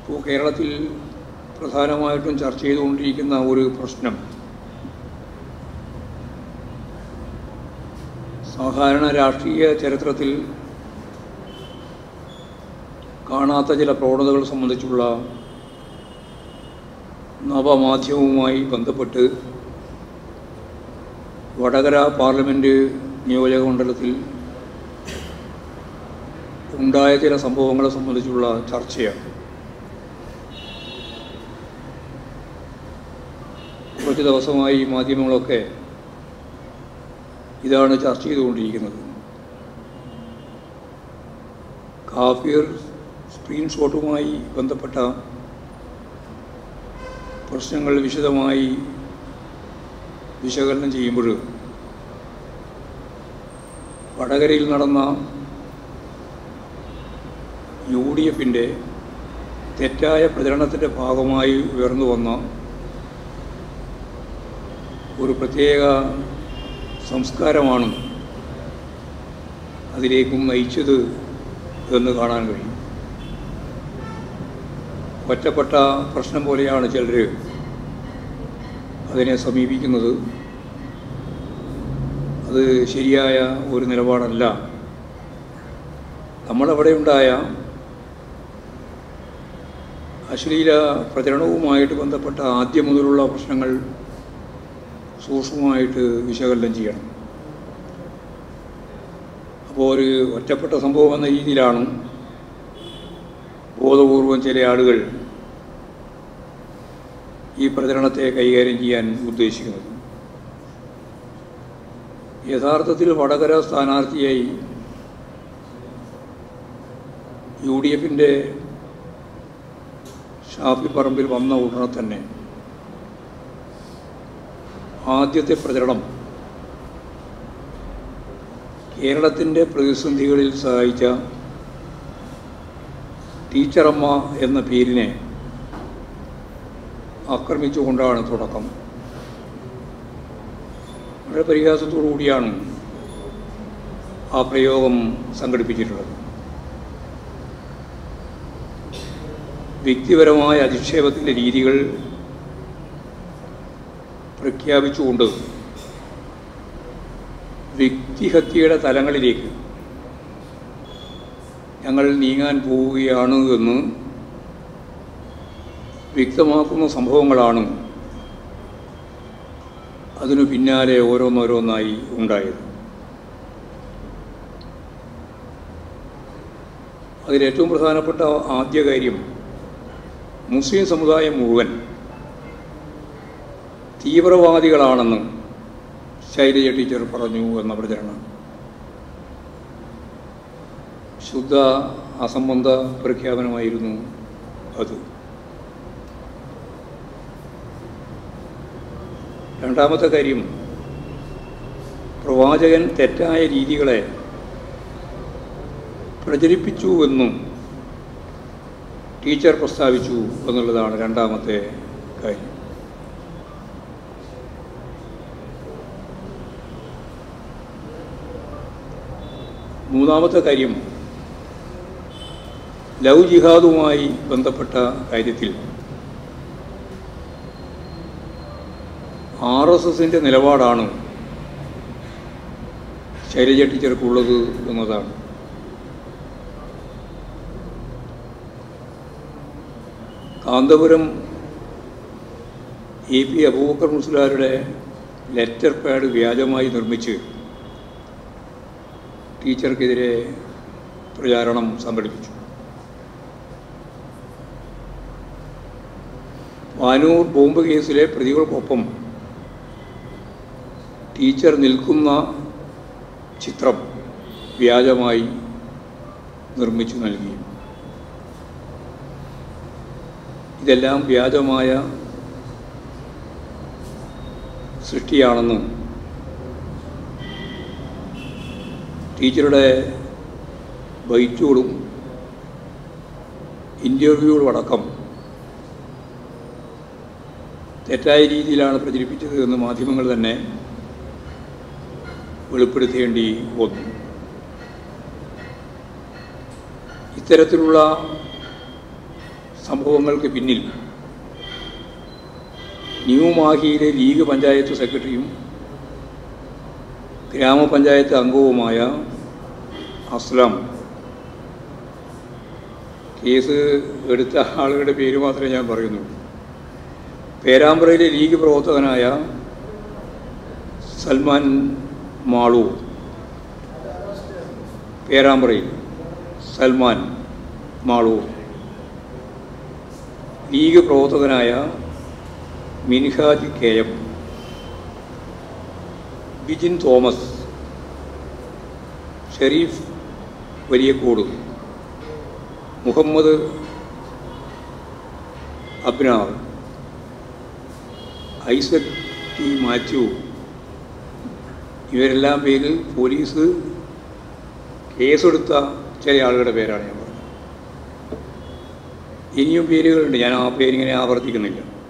ഇപ്പോൾ കേരളത്തിൽ പ്രധാനമായിട്ടും ചർച്ച ചെയ്തുകൊണ്ടിരിക്കുന്ന ഒരു പ്രശ്നം സാധാരണ രാഷ്ട്രീയ ചരിത്രത്തിൽ കാണാത്ത ചില പ്രവണതകൾ സംബന്ധിച്ചുള്ള നവമാധ്യമവുമായി ബന്ധപ്പെട്ട് വടകര പാർലമെൻറ്റ് നിയോജകമണ്ഡലത്തിൽ ഉണ്ടായ ചില സംഭവങ്ങളെ സംബന്ധിച്ചുള്ള ചർച്ചയാണ്. കുറച്ച് ദിവസമായി മാധ്യമങ്ങളൊക്കെ ഇതാണ് ചർച്ച ചെയ്തുകൊണ്ടിരിക്കുന്നത്. കാഫിർ സ്ക്രീൻഷോട്ടുമായി ബന്ധപ്പെട്ട പ്രശ്നങ്ങൾ വിശദമായി വിശകലനം ചെയ്യുമ്പോൾ വടകരയിൽ നടന്ന UDFൻ്റെ തെറ്റായ പ്രചരണത്തിൻ്റെ ഭാഗമായി ഉയർന്നു വന്ന ഒരു പ്രത്യേക സംസ്കാരമാണ് അതിലേക്കും നയിച്ചത് എന്ന് കാണാൻ കഴിയും. ഒറ്റപ്പെട്ട പ്രശ്നം പോലെയാണ് ചിലർ അതിനെ സമീപിക്കുന്നത്. അത് ശരിയായ ഒരു നിലപാടല്ല. നമ്മളവിടെ ഉണ്ടായ അശ്ലീല പ്രചരണവുമായിട്ട് ബന്ധപ്പെട്ട ആദ്യം മുതലുള്ള പ്രശ്നങ്ങൾ സൂക്ഷ്മമായിട്ട് വിശകലനം ചെയ്യണം. അപ്പോൾ ഒരു ഒറ്റപ്പെട്ട സംഭവം എന്ന രീതിയിലാണ് ബോധപൂർവം ചില ആളുകൾ ഈ പ്രചരണത്തെ കൈകാര്യം ചെയ്യാൻ ഉദ്ദേശിക്കുന്നത്. യഥാർത്ഥത്തിൽ വടകര സ്ഥാനാർത്ഥിയായി UDFൻ്റെ ഷാഫി പറമ്പിൽ വന്ന ഉടനെ തന്നെ ആദ്യത്തെ പ്രചരണം കേരളത്തിൻ്റെ പ്രതിസന്ധികളിൽ സഹായിച്ച ടീച്ചറമ്മ എന്ന പേരിനെ ആക്രമിച്ചുകൊണ്ടാണ് തുടക്കം. വളരെ പരിഹാസത്തോടു കൂടിയാണ് ആ പ്രയോഗം സംഘടിപ്പിച്ചിട്ടുള്ളത്. വ്യക്തിപരമായ അധിക്ഷേപത്തിൻ്റെ രീതികൾ പ്രഖ്യാപിച്ചുകൊണ്ട് വ്യക്തിഹത്യയുടെ തലങ്ങളിലേക്ക് ഞങ്ങൾ നീങ്ങാൻ പോവുകയാണ് എന്ന് വ്യക്തമാക്കുന്ന സംഭവങ്ങളാണ് അതിനു പിന്നാലെ ഓരോന്നോരോന്നായി ഉണ്ടായത്. അതിലേറ്റവും പ്രധാനപ്പെട്ട ആദ്യ കാര്യം മുസ്ലിം സമുദായം മുഴുവൻ തീവ്രവാദികളാണെന്ന് ശൈലജ ടീച്ചർ പറഞ്ഞു എന്ന പ്രചരണം. ശുദ്ധ അസംബന്ധ പ്രഖ്യാപനമായിരുന്നു അത്. രണ്ടാമത്തെ കാര്യം, പ്രവാചകൻ തെറ്റായ രീതികളെ പ്രചരിപ്പിച്ചുവെന്നും ടീച്ചർ പ്രസ്താവിച്ചു എന്നുള്ളതാണ് രണ്ടാമത്തെ കാര്യം. മൂന്നാമത്തെ കാര്യം, ലവ് ജിഹാദുമായി ബന്ധപ്പെട്ട കാര്യത്തിൽ RSSൻ്റെ നിലപാടാണ് ശൈലജ ടീച്ചർക്കുള്ളത് എന്നതാണ്. കാന്തപുരം AP അബൂബക്കർ മുസ്ലിയാരുടെ ലെറ്റർ പാഡ് വ്യാജമായി നിർമ്മിച്ച് ടീച്ചർക്കെതിരെ പ്രചാരണം സംഘടിപ്പിച്ചു. വാനൂർ ബോംബ് കേസിലെ പ്രതികൾക്കൊപ്പം ടീച്ചർ നിൽക്കുന്ന ചിത്രം വ്യാജമായി നിർമ്മിച്ചു നൽകി. ഇതെല്ലാം വ്യാജമായ സൃഷ്ടിയാണെന്നും ടീച്ചറുടെ ബൈറ്റുകളും ഇൻ്റർവ്യൂകളും അടക്കം തെറ്റായ രീതിയിലാണ് പ്രചരിപ്പിച്ചത് എന്ന് മാധ്യമങ്ങൾ തന്നെ വെളിപ്പെടുത്തേണ്ടി വന്നു. ഇത്തരത്തിലുള്ള സംഭവങ്ങൾക്ക് പിന്നിൽ ന്യൂ മാഹിയിലെ ലീഗ് പഞ്ചായത്ത് സെക്രട്ടറിയും ഗ്രാമപഞ്ചായത്ത് അംഗവുമായ അസ്ലാം, കേസ് എടുത്ത ആളുകളുടെ പേര് മാത്രമേ ഞാൻ പറയുന്നുള്ളൂ, പേരാമ്പ്രയിലെ ലീഗ് പ്രവർത്തകനായ സൽമാൻ മാളു, പേരാമ്പ്രയിൽ സൽമാൻ മാളു, ലീഗ് പ്രവർത്തകനായ Minhaj K M, Bijin Thomas, Sherif Valiyakkode, Muhammad Abnar, Isaac T Mathew, ഇവരെല്ലാം പേരിൽ പോലീസ് കേസെടുത്ത ചില ആളുകളുടെ പേരാണ് ഞാൻ പറഞ്ഞത്. ഇനിയും പേരുകളുണ്ട്, ഞാൻ ആ പേരിങ്ങനെ ആവർത്തിക്കുന്നില്ല.